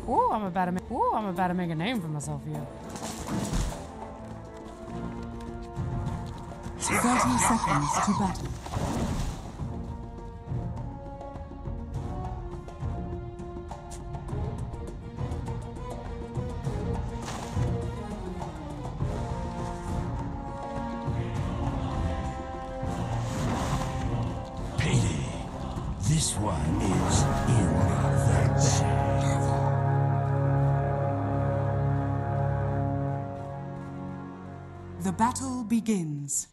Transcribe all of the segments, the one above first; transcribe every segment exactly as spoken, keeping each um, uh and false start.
Ooh, I'm about to make. Ooh, I'm about to make a name for myself here. Thirty seconds to battle. Payday. This one is in the bag. The battle begins.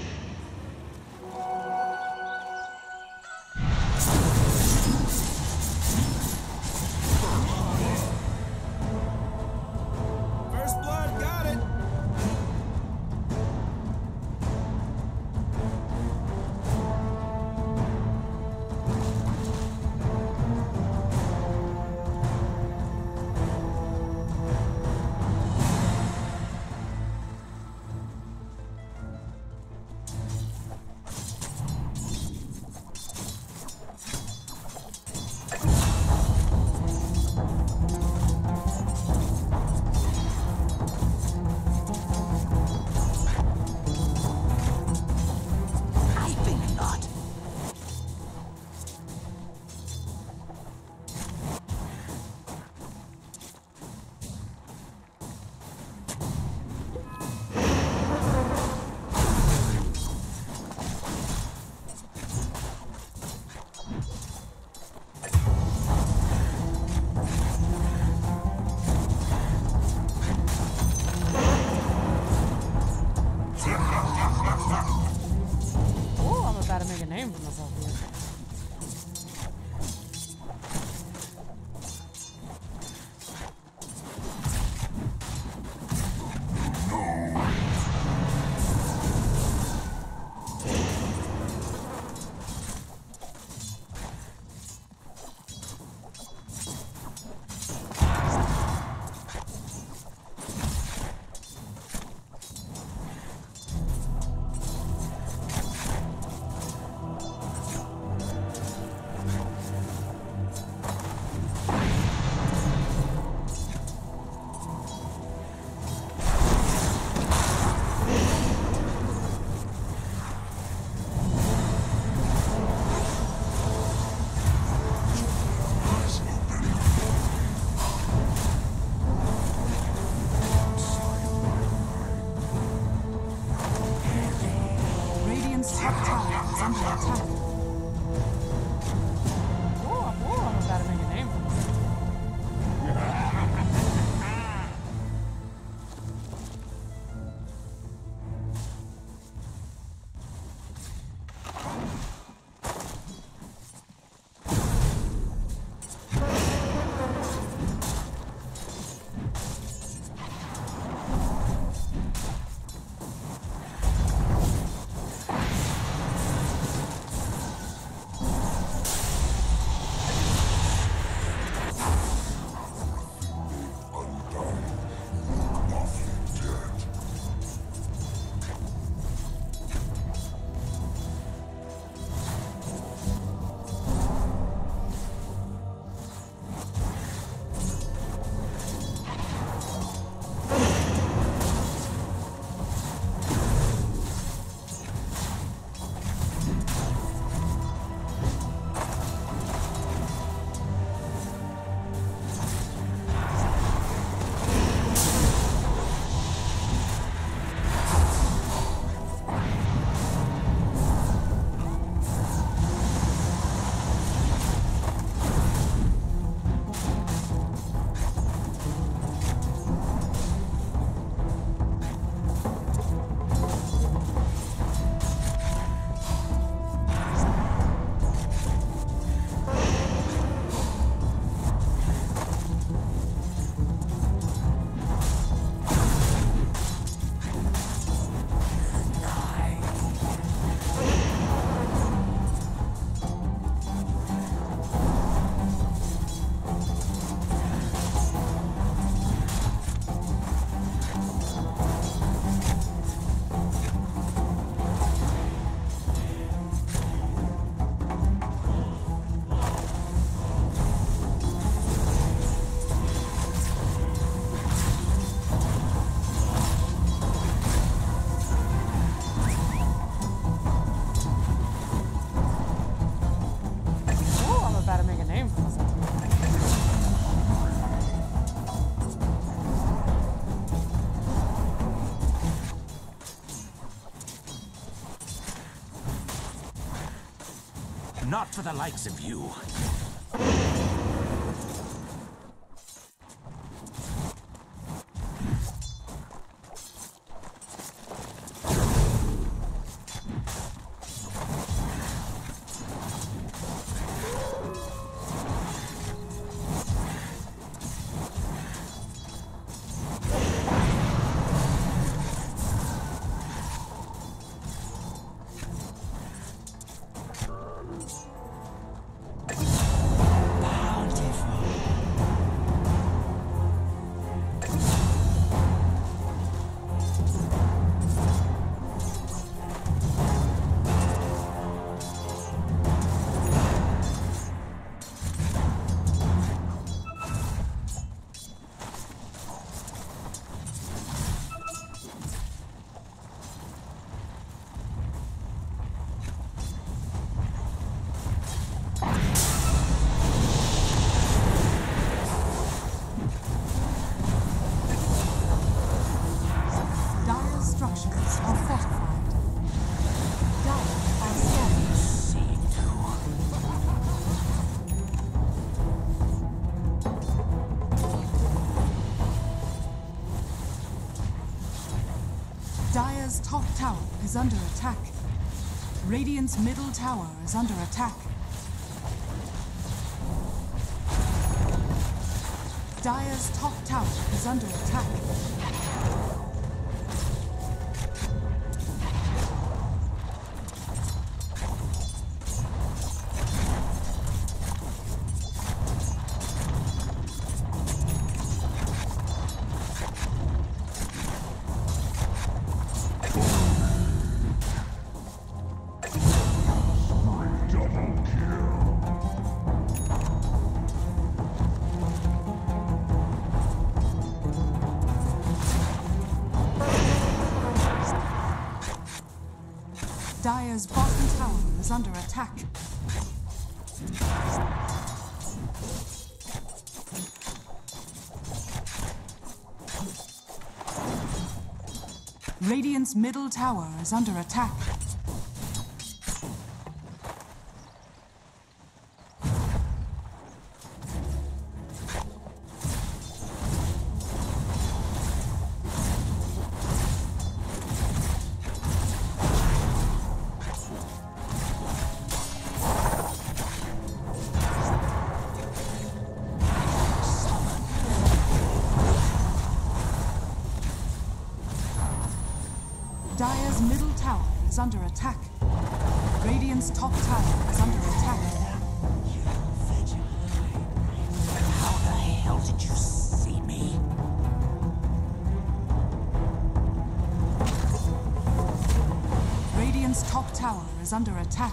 First blood, got it. Not for the likes of you. Dire's top tower is under attack. Radiant's middle tower is under attack. Dire's top tower is under attack. Dire's bottom tower is under attack. Radiant's middle tower is under attack. Dire's middle tower is under attack. Radiant's top tower is under attack. How the hell did you see me? Radiant's top tower is under attack.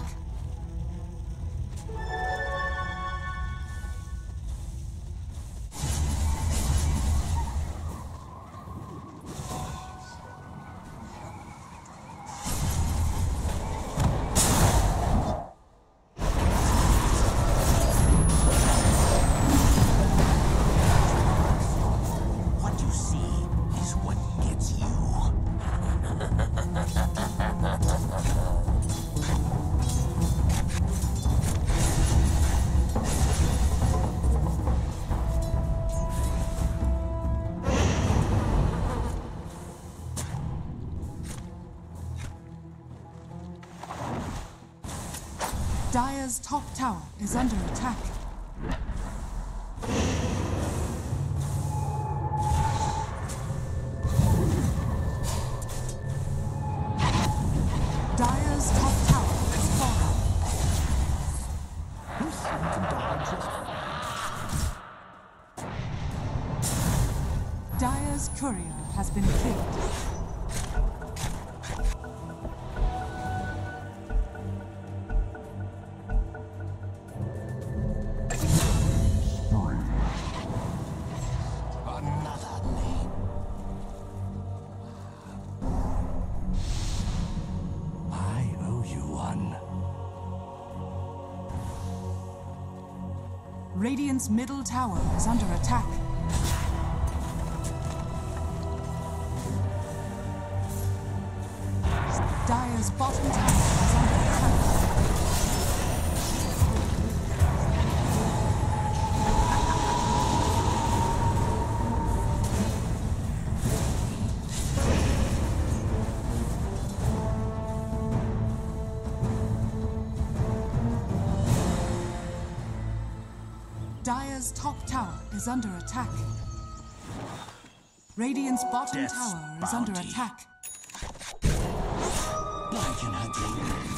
Dire's top tower is under attack. Dire's top tower is fallen. Dire's courier has been killed. Radiant's middle tower is under attack. Dire's bottom tower is under attack. Dire's top tower is under attack. Radiant's bottom Death's tower is under bounty. attack. Blanket hunting.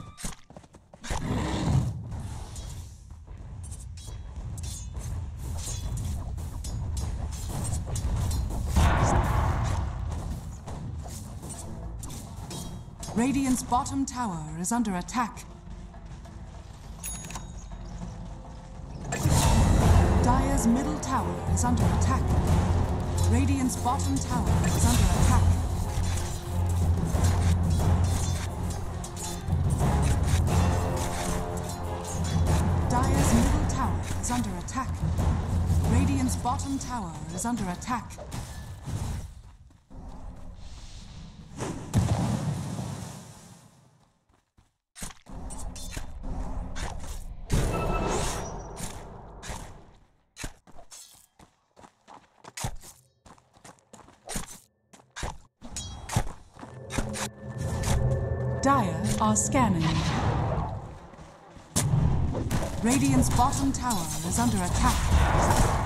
Radiant's bottom tower is under attack. Dire's middle tower is under attack. Radiant's bottom tower is under attack. Dire's middle tower is under attack. Radiant's bottom tower is under attack. Dire are scanning. Radiant's bottom tower is under attack.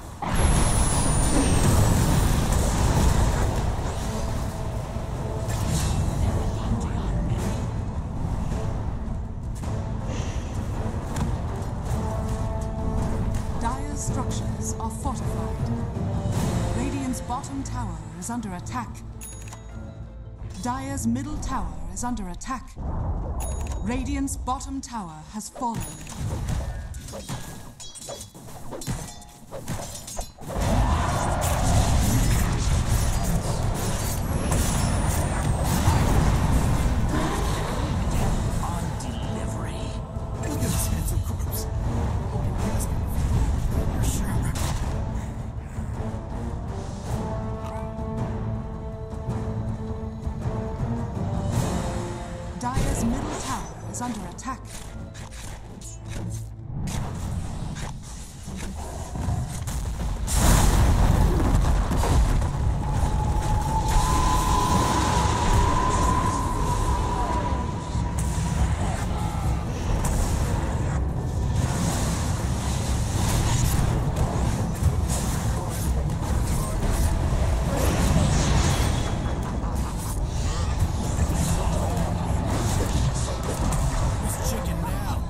Dire's structures are fortified. Radiant's bottom tower is under attack. Dire's middle tower is under attack. Radiant's bottom tower has fallen. On delivery. Look at this handsome corpse. Open casket. For sure. Dire's middle tower is under attack. Who's chicken now?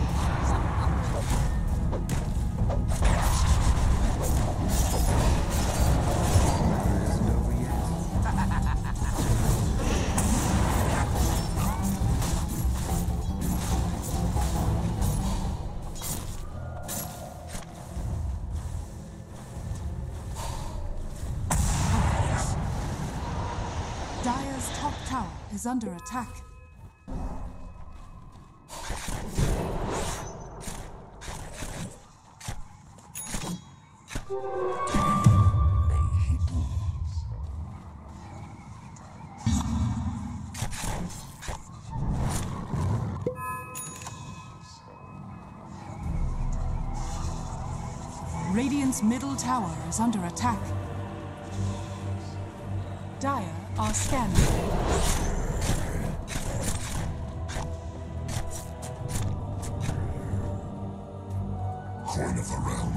Dire's top tower is under attack. Radiant's middle tower is under attack. Dire are scanning. Coin of the realm.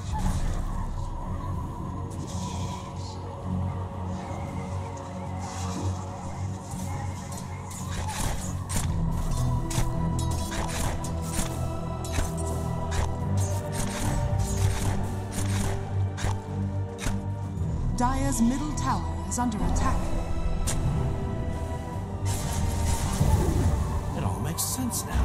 Dire's middle tower is under attack. It all makes sense now.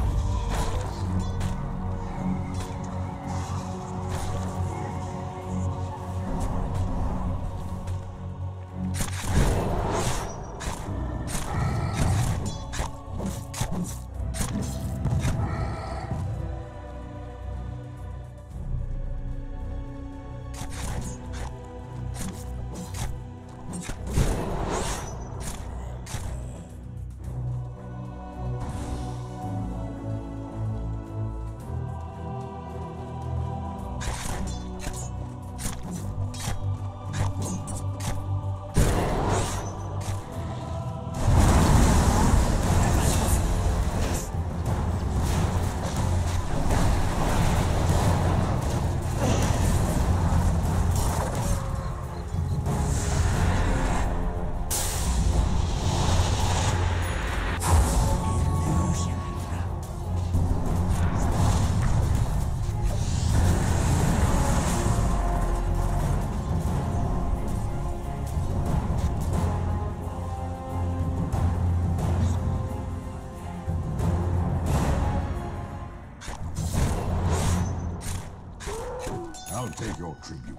I'll take your tribute.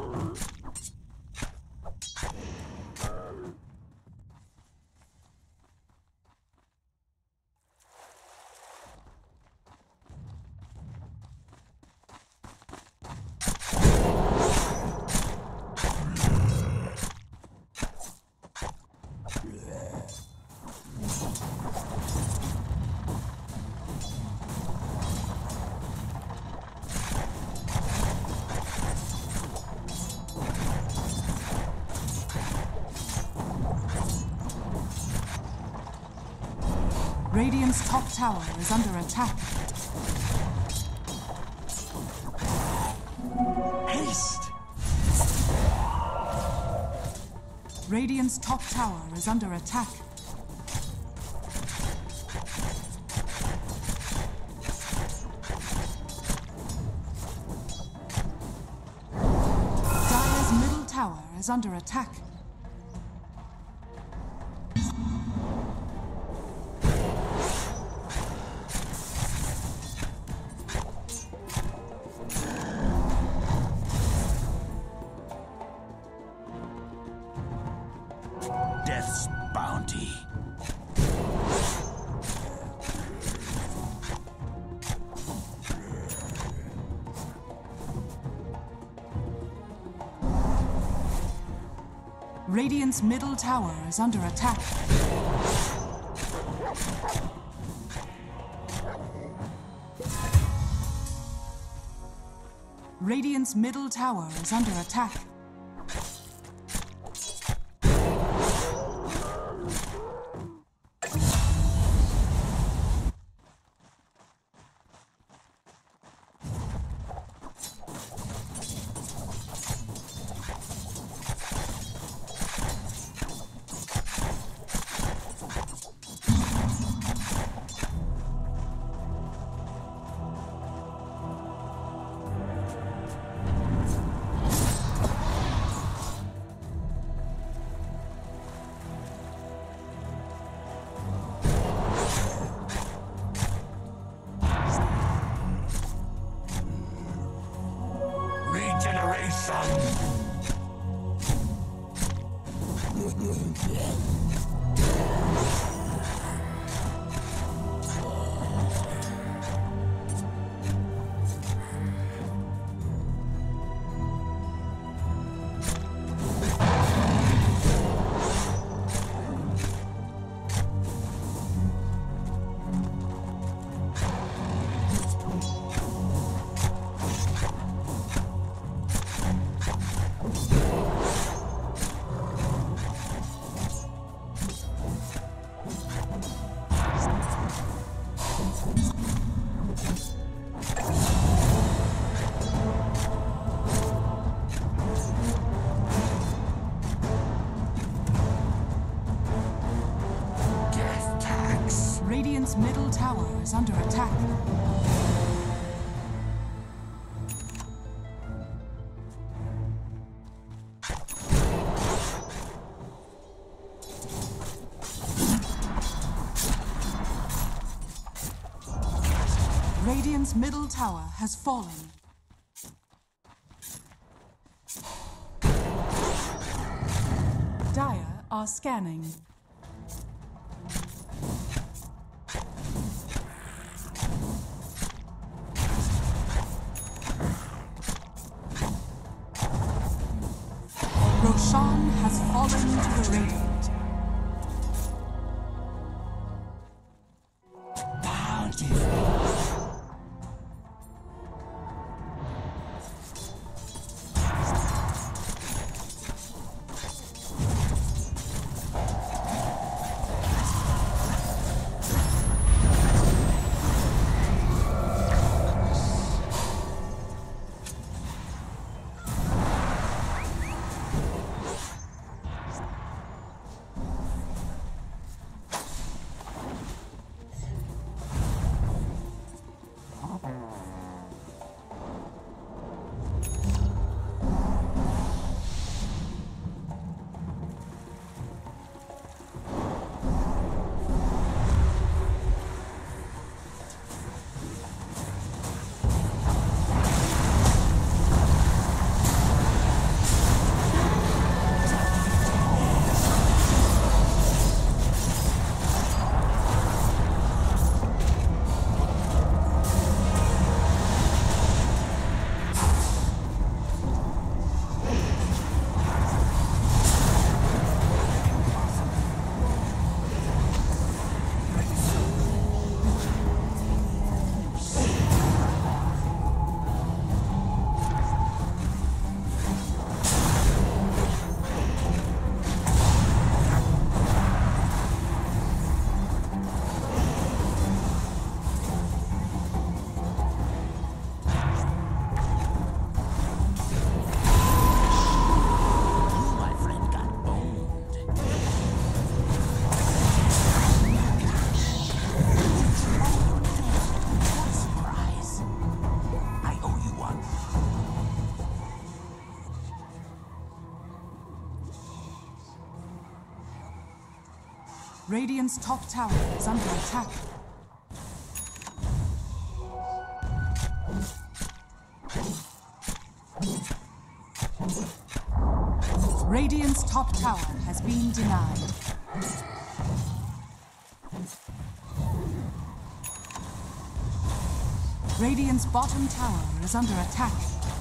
Radiant's top tower is under attack. Haste! Radiant's top tower is under attack. Dire's middle tower is under attack. Death's bounty. Radiant's middle tower is under attack. Radiant's middle tower is under attack. Radiant's middle tower is under attack. Radiant's middle tower has fallen. Dire are scanning. Roshan has fallen to the Radiant. Radiant's top tower is under attack. Radiant's top tower has been denied. Radiant's bottom tower is under attack.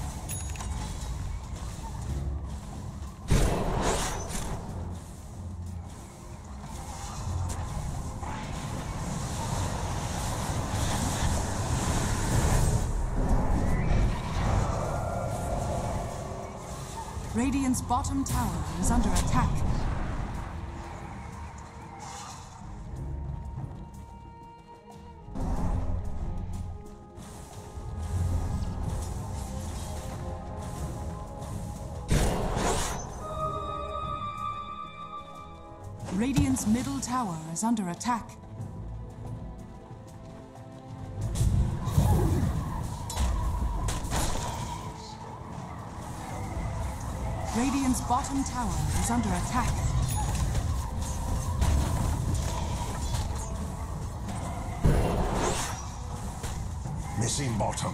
Radiant's bottom tower is under attack. Radiant's middle tower is under attack. Radiant's bottom tower is under attack. Missing bottom.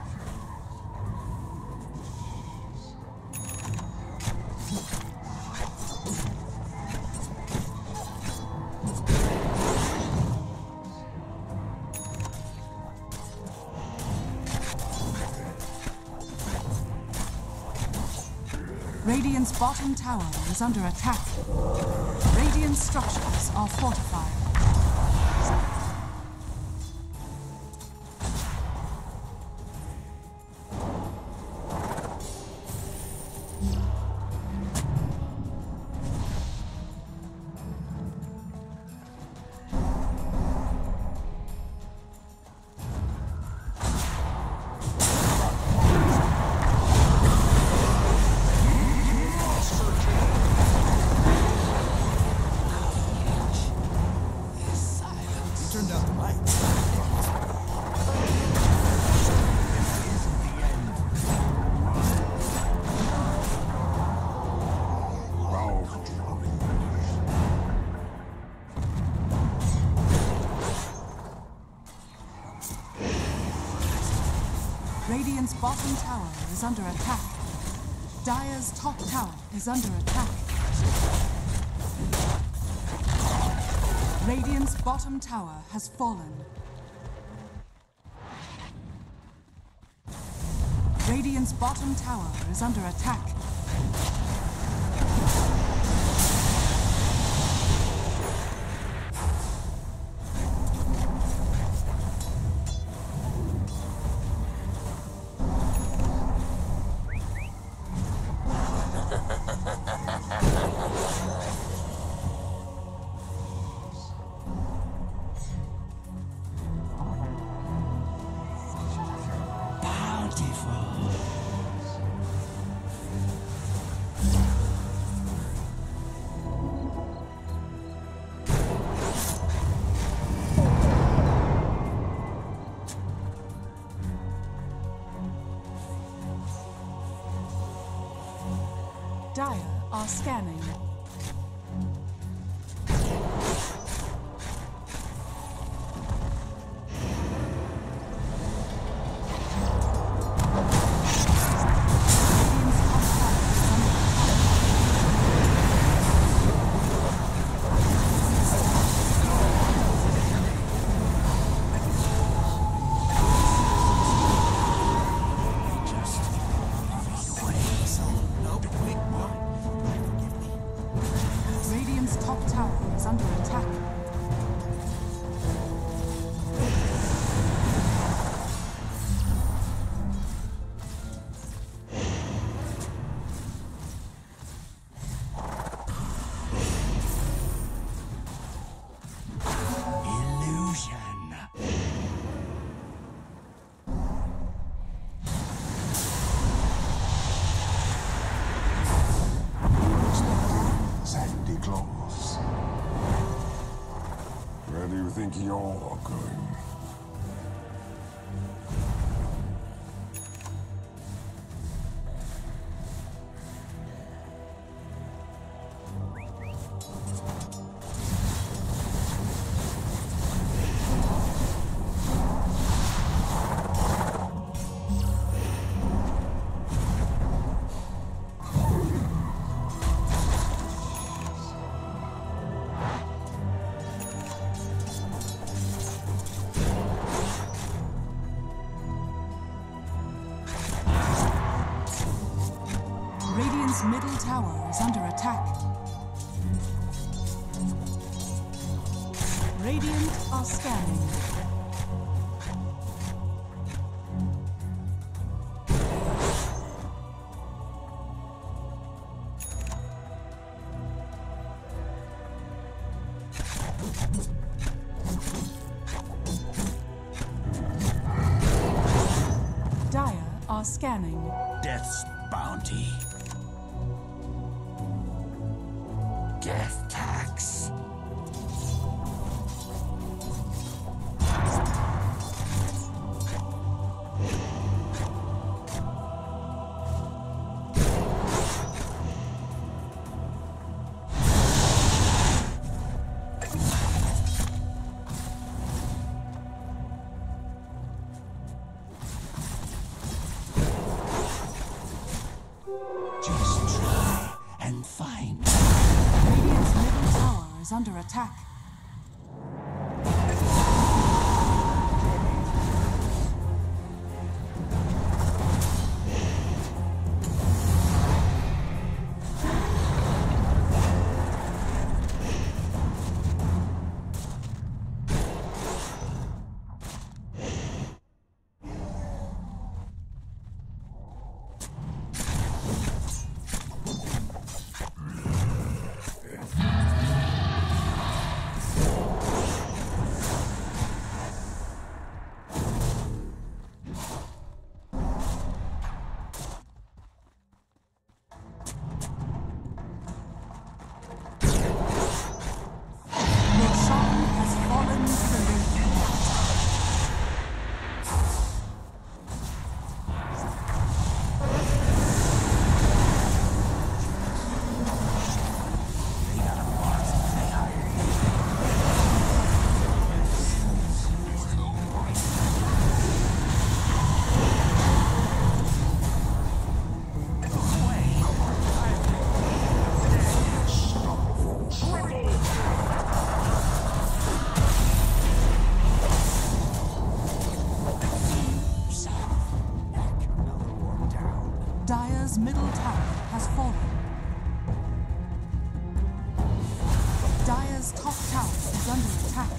Radiant's bottom tower is under attack. Radiant structures are fortified. Turned out the lights. Radiant's bottom tower is under attack. Dire's top tower is under attack. Radiant's bottom tower has fallen. Radiant's bottom tower is under attack. Dire are scanning. Top tower is under attack. Illusion. Santa Claus. Where do you think you're going? Radiant's middle tower is under attack. Radiant are scanning. Dire are scanning. Death's bounty. Death tax. Just try and find. Radiant's middle tower is under attack. Roshan has fallen to the lake. Dire's middle tower has fallen. Dire's top tower is under attack.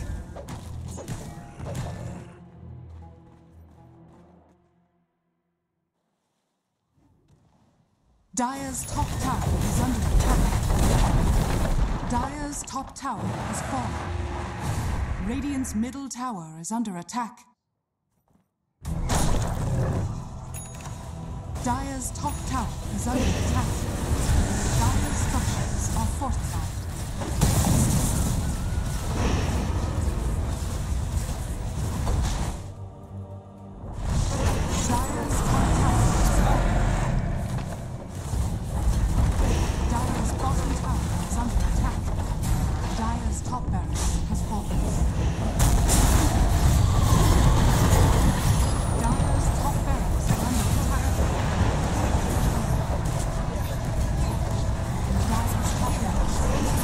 Dire's top tower is under attack. Dire's top tower has fallen. Radiant's middle tower is under attack. Dire's top tower is under attack. Dire's structures are fortified. Dire's top tower is fallen. Dire's bottom tower is under attack. Dire's top barracks has fallen. Dire's top barracks is under attack. Dire's top barracks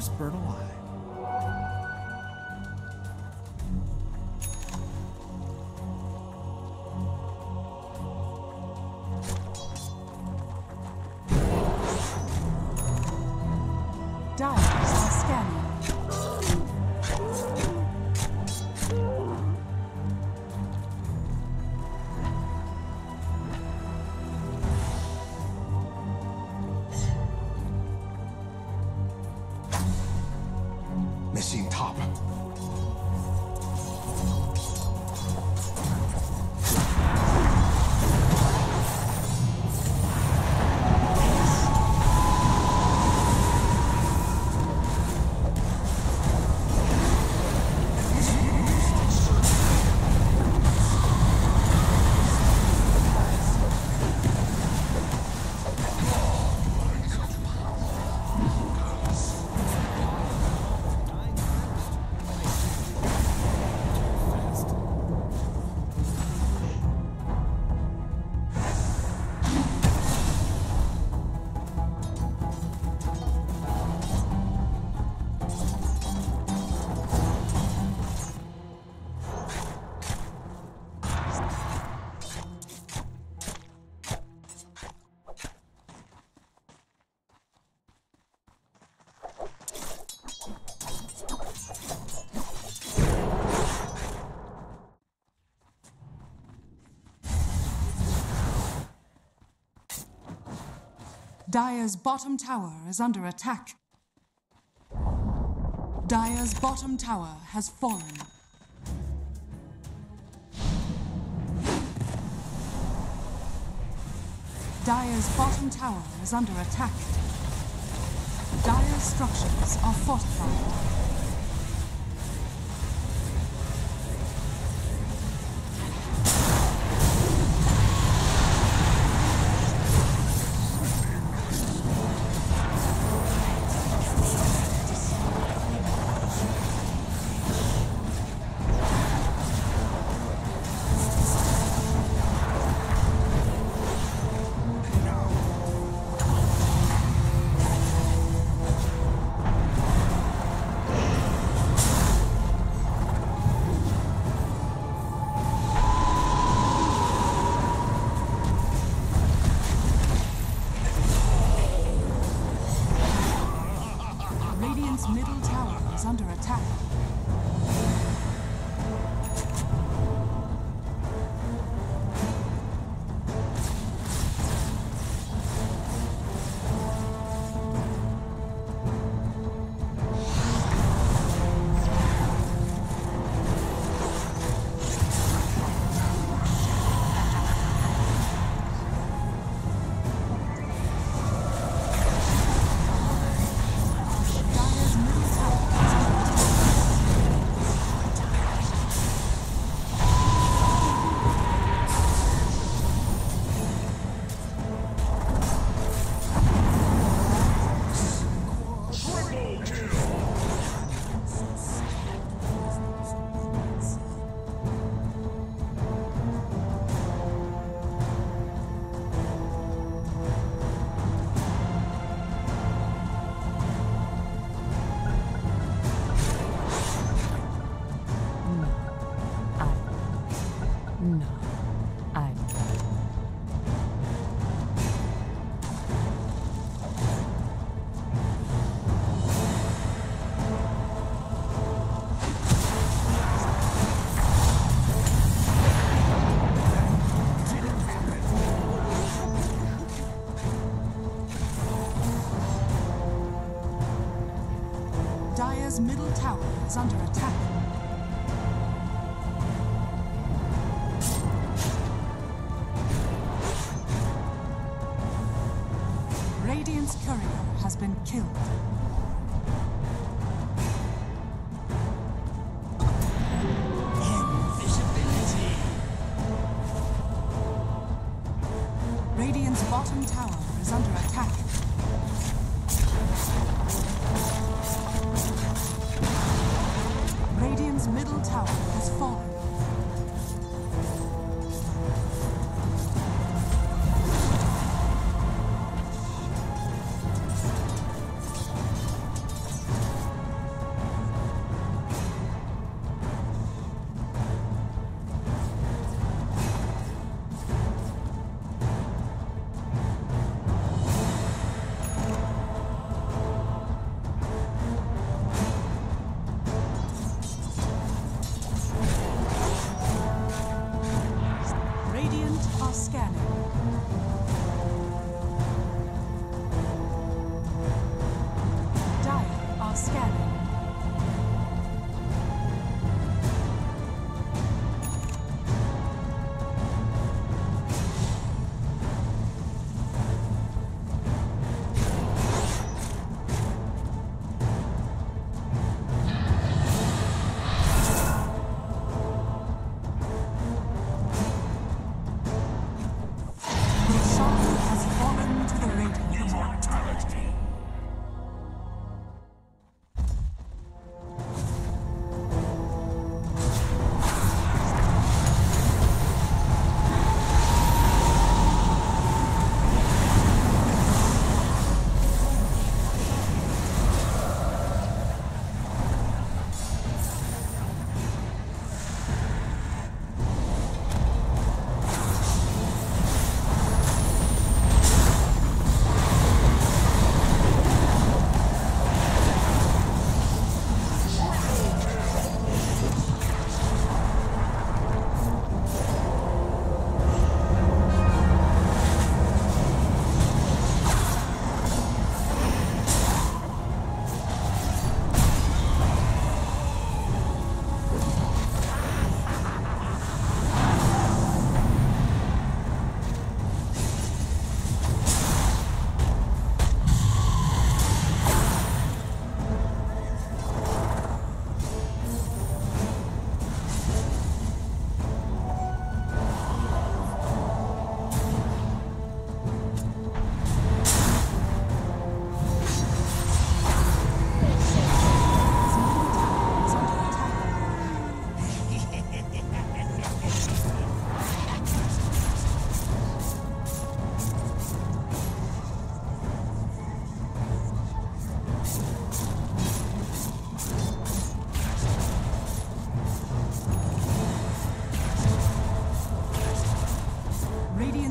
smartest bird alive. Dyers are scanning. Missing top. Dire's bottom tower is under attack. Dire's bottom tower has fallen. Dire's bottom tower is under attack. Dire's structures are fortified. Radiant's middle tower is under attack. Dire's middle tower is under attack. No, I. Dire's middle tower is under attack. Radiant's courier has been killed. Invisibility. Radiant's bottom tower is under attack. Radiant's middle tower has fallen.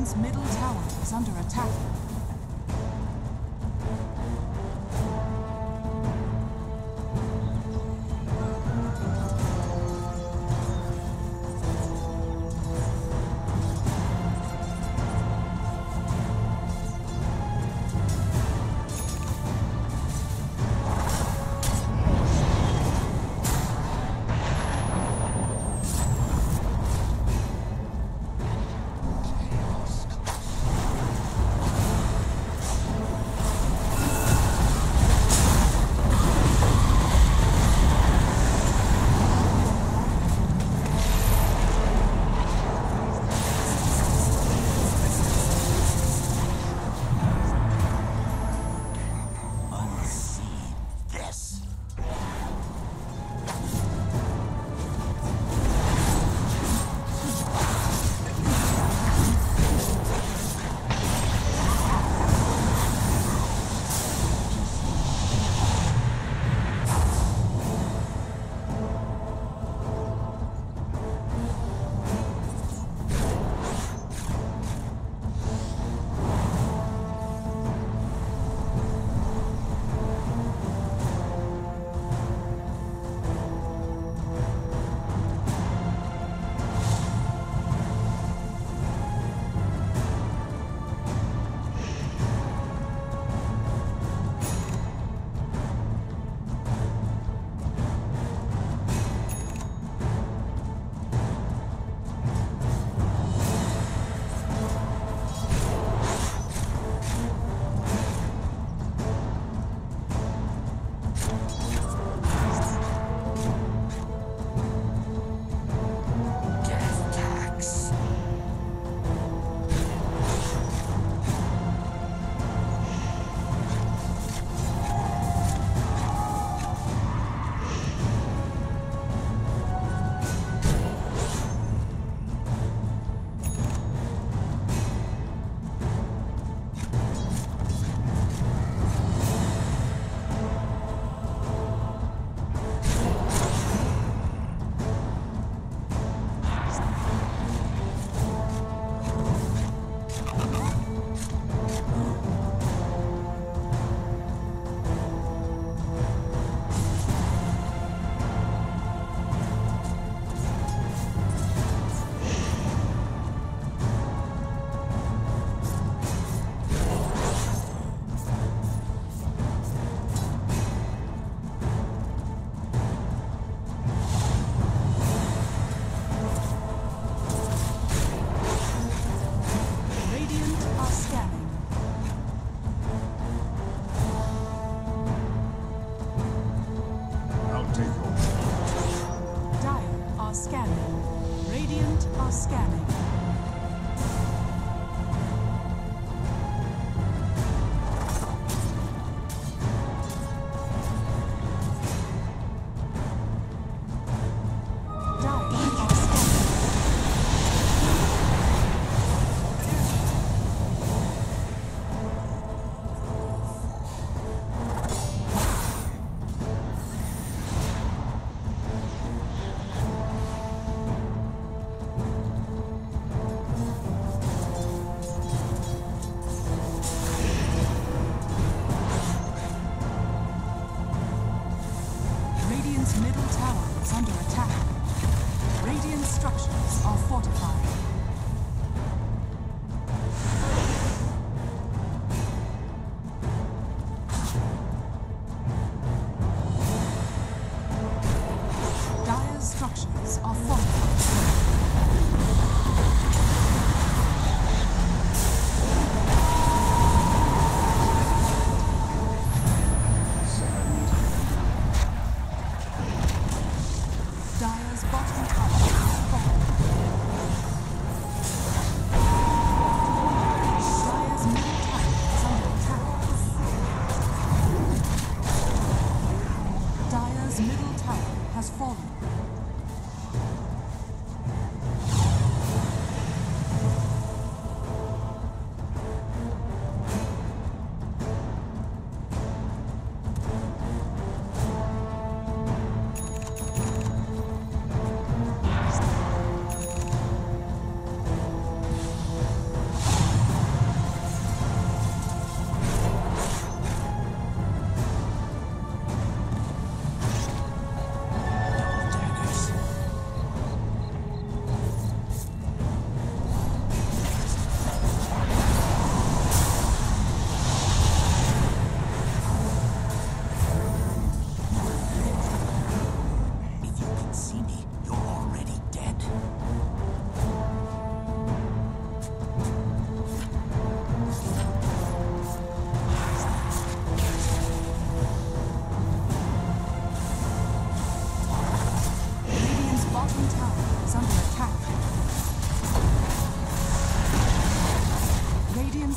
Radiant's middle tower is under attack.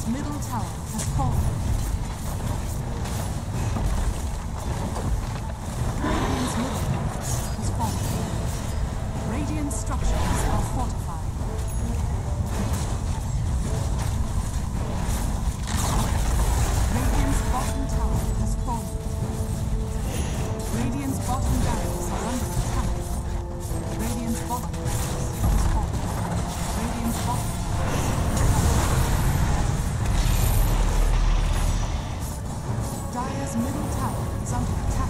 Radiant's middle tower has fallen. Radiant's middle tower has fallen. Radiant structures are fortified. Radiant's bottom tower has fallen. Radiant's bottom barracks are under attack. Radiant's bottom barracks has fallen. Radiant's bottom Dire's middle tower is under attack.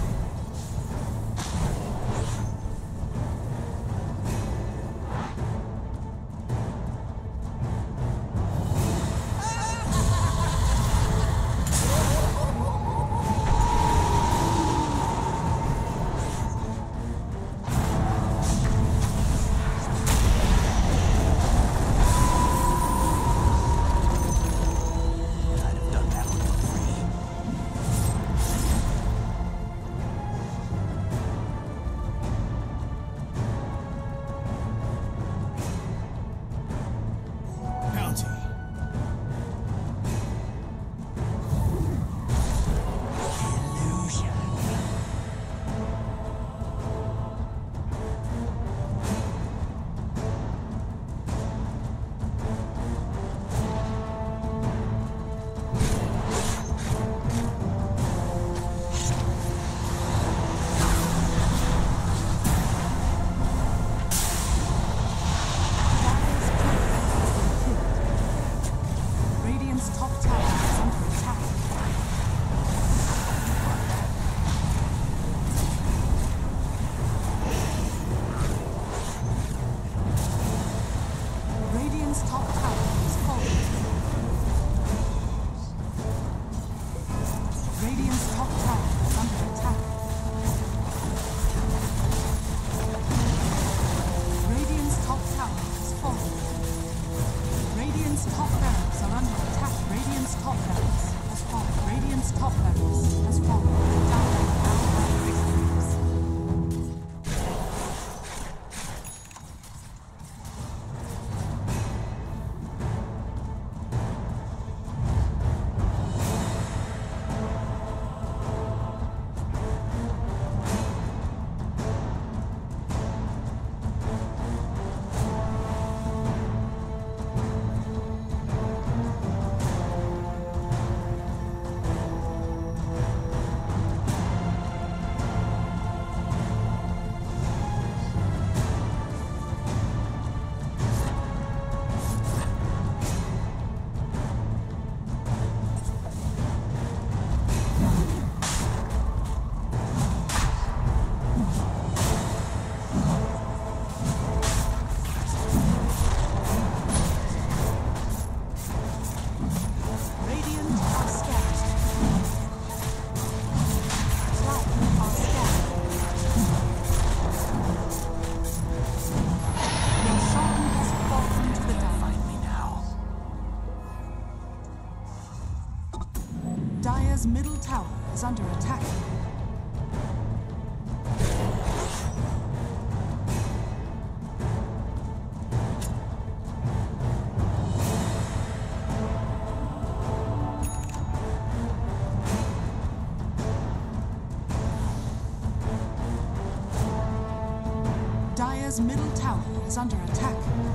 Dire's middle tower is under attack. Dire's middle tower is under attack.